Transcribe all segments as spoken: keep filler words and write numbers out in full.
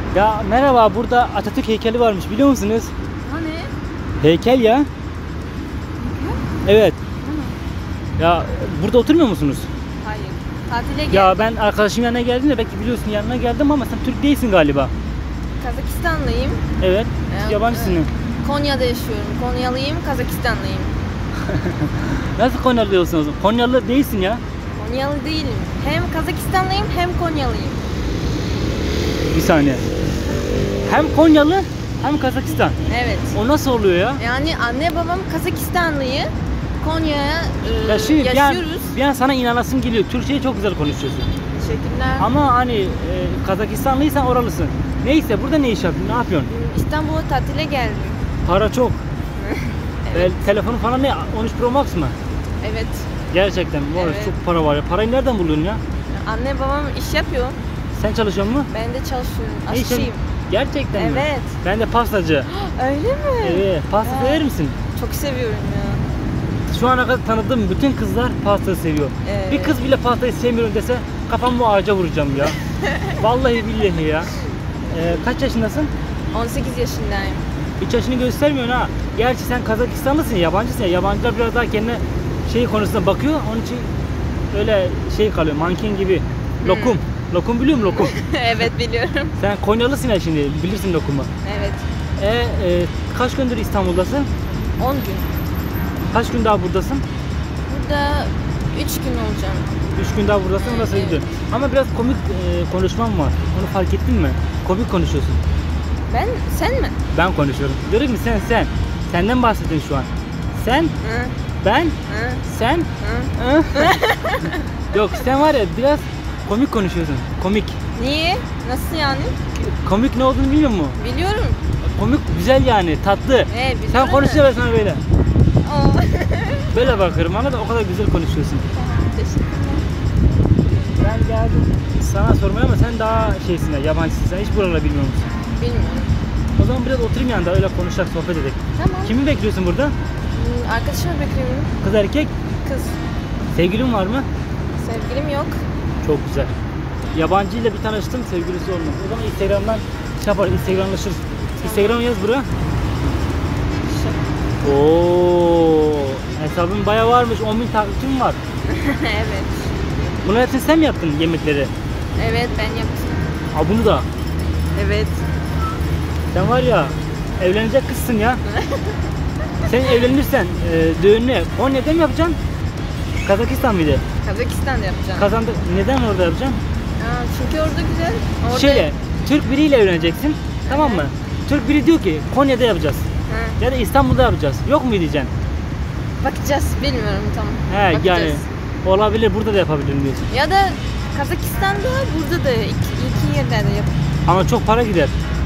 Ya merhaba, burada Atatürk heykeli varmış, biliyor musunuz? Hani? Heykel ya. Heykel? Evet. Hani? Ya burada oturmuyor musunuz? Hayır. Tatile geldim. Ya ben arkadaşım yanına geldim de belki biliyorsun, yanına geldim ama sen Türk değilsin galiba. Kazakistanlıyım. Evet. Ee, Yabancısın. e, Konya'da yaşıyorum. Konyalıyım, Kazakistanlıyım. Nasıl Konyalı olsun o zaman? Konyalı değilsin ya. Konyalı değilim. Hem Kazakistanlıyım hem Konyalıyım. Bir saniye. Hem Konyalı hem Kazakistan. Evet. O nasıl oluyor ya? Yani anne babam Kazakistanlıyı. Konya'ya e, Ya şimdi bir an, yaşıyoruz. bir an sana inanasım geliyor. Türkçeyi çok güzel konuşuyorsun. Teşekkürler. Ama hani e, Kazakistanlıysan oralısın. Neyse, burada ne iş yapıyorsun? Ne yapıyorsun? İstanbul'a tatile geldim. Para çok. Evet. E, telefonu falan ne? on üç Pro Max mı? Evet. Gerçekten var, Evet. çok para var ya. Parayı nereden buluyorsun ya? Anne babam iş yapıyor. Sen çalışıyor musun? Ben de çalışıyorum. Ne iş Aşçıyım. yapıyorsun? Gerçekten mi? Evet. Ben de pastacı. Öyle mi? Evet. Pasta Ya. sever misin? Çok seviyorum ya. Şu ana kadar tanıdığım bütün kızlar pasta seviyor. Evet. Bir kız bile pastayı sevmiyorum dese kafamı bu ağaca vuracağım ya. Vallahi billahi ya. Ee, kaç yaşındasın? on sekiz yaşındayım. Hiç yaşını göstermiyorsun ha. Gerçi sen Kazakistanlısın, yabancısın ya. Yabancılar biraz daha kendine şey konusunda bakıyor. Onun için öyle şey kalıyor, manken gibi. Lokum. Hmm. Lokum biliyor musun lokum? Evet biliyorum. Sen Konyalısın ya şimdi, bilirsin lokumu. Evet. E, e, kaç gündür İstanbul'dasın? on gün. Kaç gün daha buradasın? Burada üç gün olacağım. üç gün daha buradasın, nasıl Evet. gidiyor? Ama biraz komik e, konuşmam var. Onu fark ettin mi? Komik konuşuyorsun. Ben? Sen mi? Ben konuşuyorum. Diyorum ki sen sen. Senden bahsettin şu an. Sen, Hı. ben, Hı. sen. Hı. Hı. Yok, sen var ya biraz komik konuşuyorsun. Komik. Niye? Nasıl yani? Komik ne olduğunu biliyor musun? Biliyorum. Komik güzel yani, tatlı. Ee, biliyorum. Sen konuşunca ben sana böyle. Oo. Böyle bakıyorum, anladın? O kadar güzel konuşuyorsun. Teşekkürler. Ben geldim sana sormaya ama sen daha şeysin ya, yabancısın. Sen hiç buraları bilmiyor musun? Bilmiyorum. O zaman biraz oturayım yanında, öyle konuşacak, sohbet edelim. Tamam. Kimi bekliyorsun burada? Hmm, Arkadaşımı bekliyorum. Kız erkek? Kız. Sevgilin var mı? Sevgilim yok. Çok güzel. Yabancı ile bir tanıştım, sevgilisi olmaz. O zaman Instagram'dan şey yapar, Instagramlaşırız. Instagram yaz buraya. Oo, hesabın bayağı varmış, on bin takipçim var. Evet. Bunların hepsini sen mi yaptın, yemekleri? Evet ben yaptım. Ha, bunu da. Evet. Sen var ya, evlenecek kızsın ya. Sen evlenirsen e, düğünü Konya'da mı yapacaksın? Kazakistan mıydı? Kazakistan'da yapacağım. Kazandık. Neden orada yapacaksın? Aa, çünkü orada güzel. Orada... Şöyle, Türk biriyle evleneceksin, tamam mı? Türk biri diyor ki Konya'da yapacağız Ha, ya da İstanbul'da yapacağız. Yok mu diyeceksin? bakacağız. Bilmiyorum tamam. He, Bakacağız. yani olabilir, burada da yapabilirim diyorsun. Ya da Kazakistan'da, burada da iki, iki yerde yap. Ama çok para gider.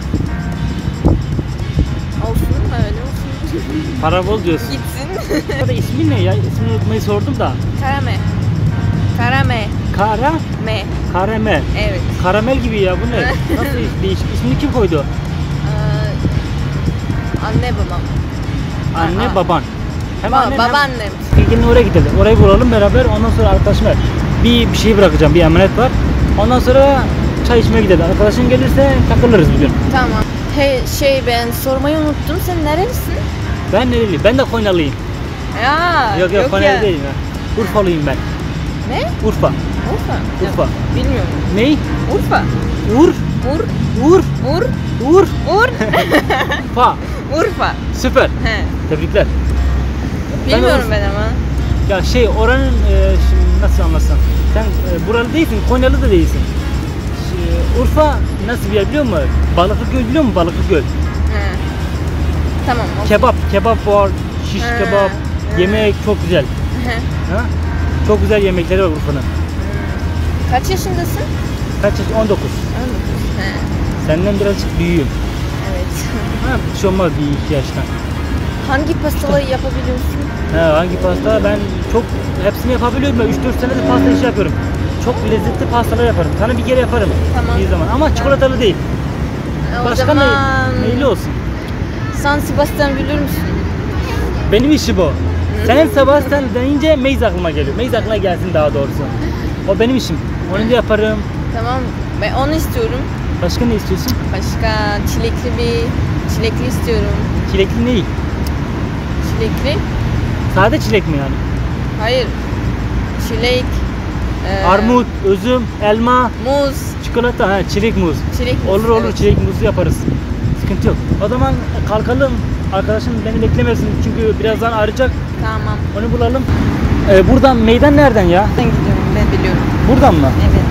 Olsun öyle olsun. Para bol diyorsun. Gitsin. Ya da ismin ne ya? İsmini unutmayı sordum da. Karame. Karame. Kara, Me. karamel. Evet. Karamel gibi ya, bu ne? Nasıl değişik? İsmini kim koydu? Ee, anne babam. Anne, Aa. baban. Hem Ba annen hem- babaannem. Gelin oraya gidelim. Orayı bulalım beraber. Ondan sonra arkadaşıma bir, bir şey bırakacağım. Bir emanet var. Ondan sonra çay içmeye gidelim. Arkadaşın gelirse takılırız bugün. Tamam. Hey şey ben sormayı unuttum. Sen nerelisin? Ben nereliyim? Ben de Konyalıyım. Ya. Yok yok, Konyalı ya. değilim ya. Urfalıyım ben. Ne? Urfa. Urfa. Urfa. Ya, bilmiyorum. Ney? Urfa. Ur. Ur. Ur. Ur. Ur. Ur. Fa. Urfa. Süper. He. Tebrikler. Bilmiyorum Ben ben ama. Ya şey, oranın e, şimdi nasıl anlatsam? Sen e, buralı değilsin, Konyalı da değilsin. Şey, Urfa nasıl bir yer biliyor musun? Balıklı Göl biliyor musun? Balıklı Göl. He. Tamam. olsun. Kebap, kebap var, şiş Ha, kebap, ha. yemek çok güzel. He. Ha? Çok güzel yemekleri var Urfa'nın. Kaç yaşındasın? Kaç yaş? on dokuz. on dokuz. He. Senden birazcık büyüğüm. Evet. Ha, bir şey olmaz bir iki yaştan. Hangi pastaları yapabiliyorsun? Ha, hangi pasta? Ben çok hepsini yapabiliyorum. Ben üç dört senedir pasta işi yapıyorum. Çok lezzetli pastalar yaparım. Sana bir kere yaparım. Tamam. Bir zaman. Ama çikolatalı değil. O Başka zaman ne, neyli olsun? San Sebastian bilir misin? Benim işi bu. Sen Sebastian deyince Maze aklıma geliyor. Maze aklına gelsin daha doğrusu. O benim işim. Onu da yaparım. Tamam. Ben onu istiyorum. Başka ne istiyorsun? Başka çilekli bir çilekli istiyorum. Çilekli ne? Çilekli? Sade çilek mi yani? Hayır. Çilek. e, Armut, üzüm, elma, Muz. çikolata, ha, çilek muz. Çilek muz, Olur olur, evet. çilek muzu yaparız. Sıkıntı yok. O zaman kalkalım. Arkadaşım beni beklemesin çünkü birazdan arayacak. Tamam. Onu bulalım. Ee, buradan meydan nereden ya? Ben gidiyorum, ben biliyorum. Buradan mı? Evet.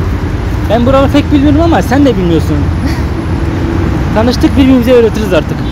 Ben buraları pek bilmiyorum ama sen de bilmiyorsun. Tanıştık, birbirimize öğretiriz artık.